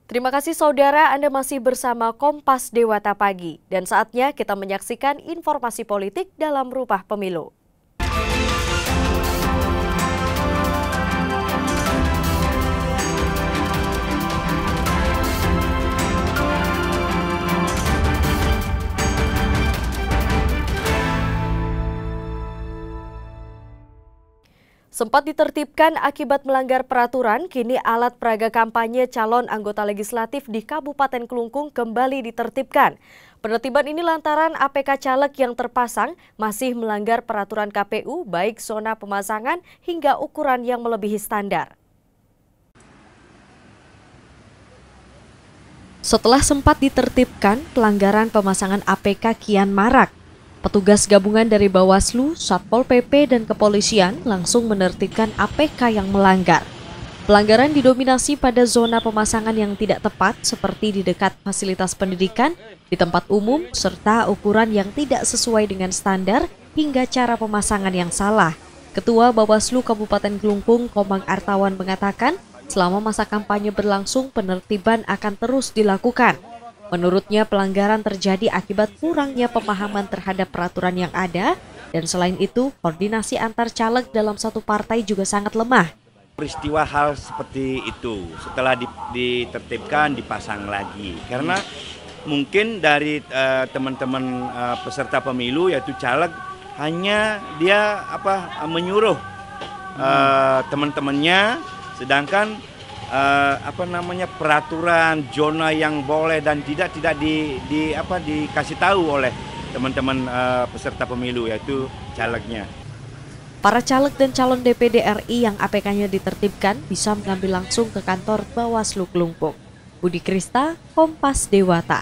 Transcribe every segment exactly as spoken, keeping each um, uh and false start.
Terima kasih saudara, Anda masih bersama Kompas Dewata Pagi. Dan saatnya kita menyaksikan informasi politik dalam Rumah Pemilu. Sempat ditertibkan akibat melanggar peraturan, kini alat peraga kampanye calon anggota legislatif di Kabupaten Kelungkung kembali ditertibkan. Penertiban ini lantaran A P K caleg yang terpasang masih melanggar peraturan K P U baik zona pemasangan hingga ukuran yang melebihi standar. Setelah sempat ditertibkan, pelanggaran pemasangan A P K kian marak. Petugas gabungan dari Bawaslu, Satpol P P, dan kepolisian langsung menertibkan A P K yang melanggar. Pelanggaran didominasi pada zona pemasangan yang tidak tepat seperti di dekat fasilitas pendidikan, di tempat umum, serta ukuran yang tidak sesuai dengan standar hingga cara pemasangan yang salah. Ketua Bawaslu Kabupaten Kelungkung, Komang Artawan, mengatakan selama masa kampanye berlangsung penertiban akan terus dilakukan. Menurutnya pelanggaran terjadi akibat kurangnya pemahaman terhadap peraturan yang ada dan selain itu koordinasi antar caleg dalam satu partai juga sangat lemah. Peristiwa hal seperti itu setelah ditertibkan dipasang lagi karena mungkin dari uh, teman-teman uh, peserta pemilu yaitu caleg hanya dia apa menyuruh uh, teman-temannya sedangkan Uh, apa namanya peraturan zona yang boleh dan tidak tidak di, di apa dikasih tahu oleh teman-teman uh, peserta pemilu yaitu calegnya. Para caleg dan calon D P D R I yang A P K-nya ditertibkan bisa mengambil langsung ke kantor Bawaslu Kelungkung. Budi Krista, Kompas Dewata.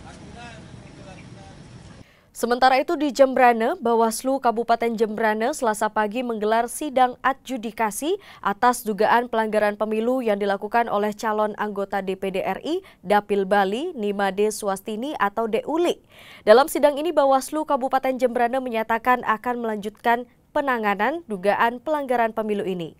Sementara itu di Jembrane, Bawaslu Kabupaten Jembrane Selasa pagi menggelar sidang adjudikasi atas dugaan pelanggaran pemilu yang dilakukan oleh calon anggota D P D R I Dapil Bali Nimade Swastini atau D U L I. Dalam sidang ini Bawaslu Kabupaten Jembrane menyatakan akan melanjutkan penanganan dugaan pelanggaran pemilu ini.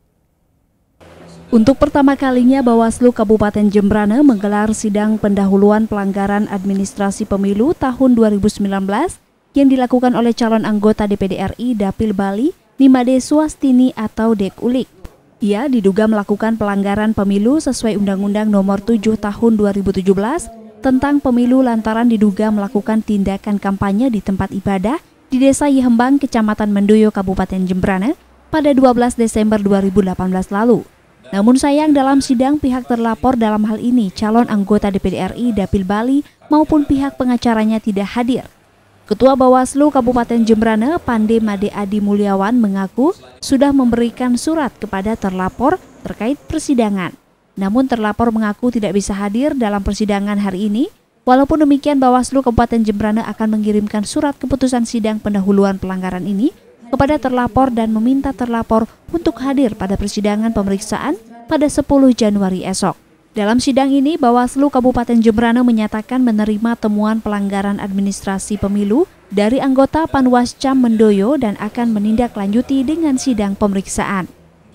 Untuk pertama kalinya Bawaslu Kabupaten Jembrane menggelar sidang pendahuluan pelanggaran administrasi pemilu tahun dua ribu sembilan belas yang dilakukan oleh calon anggota D P D R I Dapil Bali Nimade Swastini atau D U L I. Ia diduga melakukan pelanggaran pemilu sesuai Undang-Undang Nomor tujuh Tahun dua ribu tujuh belas tentang pemilu lantaran diduga melakukan tindakan kampanye di tempat ibadah di Desa Yihembang, Kecamatan Mendoyo, Kabupaten Jembrane pada dua belas Desember dua ribu delapan belas lalu. Namun sayang dalam sidang pihak terlapor dalam hal ini calon anggota D P D R I Dapil Bali maupun pihak pengacaranya tidak hadir. Ketua Bawaslu Kabupaten Jembrane Pande Made Adi Mulyawan mengaku sudah memberikan surat kepada terlapor terkait persidangan. Namun terlapor mengaku tidak bisa hadir dalam persidangan hari ini. Walaupun demikian Bawaslu Kabupaten Jembrane akan mengirimkan surat keputusan sidang pendahuluan pelanggaran ini kepada terlapor dan meminta terlapor untuk hadir pada persidangan pemeriksaan pada sepuluh Januari esok. Dalam sidang ini, Bawaslu Kabupaten Jembrane menyatakan menerima temuan pelanggaran administrasi pemilu dari anggota Panwascam Mendoyo dan akan menindaklanjuti dengan sidang pemeriksaan.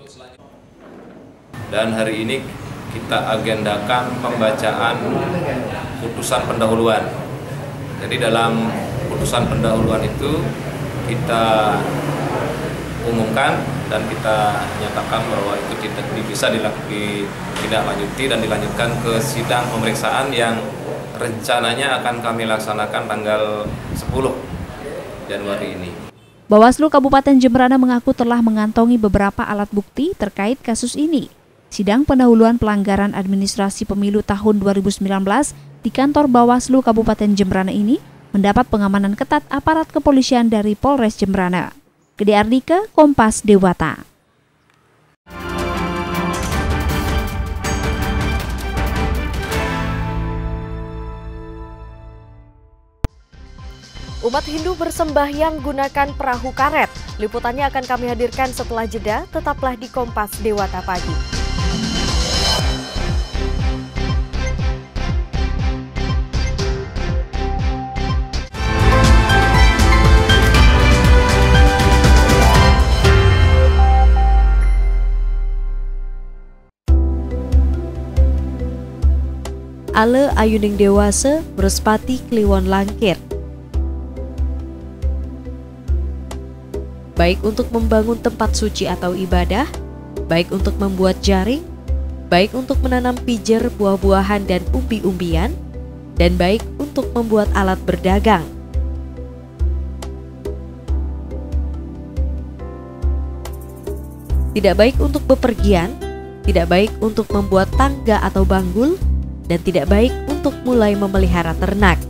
Dan hari ini kita agendakan pembacaan putusan pendahuluan. Jadi dalam putusan pendahuluan itu kita umumkan dan kita nyatakan bahwa itu tidak bisa ditindaklanjuti dan dilanjutkan ke sidang pemeriksaan yang rencananya akan kami laksanakan tanggal sepuluh Januari ini. Bawaslu Kabupaten Jembrane mengaku telah mengantongi beberapa alat bukti terkait kasus ini. Sidang pendahuluan pelanggaran administrasi pemilu tahun dua ribu sembilan belas di kantor Bawaslu Kabupaten Jembrane ini mendapat pengamanan ketat aparat kepolisian dari Polres Jembrane. Gede Ardika, Kompas Dewata. Umat Hindu bersembahyang gunakan perahu karet. Liputannya akan kami hadirkan setelah jeda. Tetaplah di Kompas Dewata Pagi. ale ayuning dewasa merespati kliwon langkir. Baik untuk membangun tempat suci atau ibadah, baik untuk membuat jaring, baik untuk menanam pijer, buah-buahan dan umbi-umbian, dan baik untuk membuat alat berdagang. Tidak baik untuk bepergian, tidak baik untuk membuat tangga atau banggul, dan tidak baik untuk mulai memelihara ternak.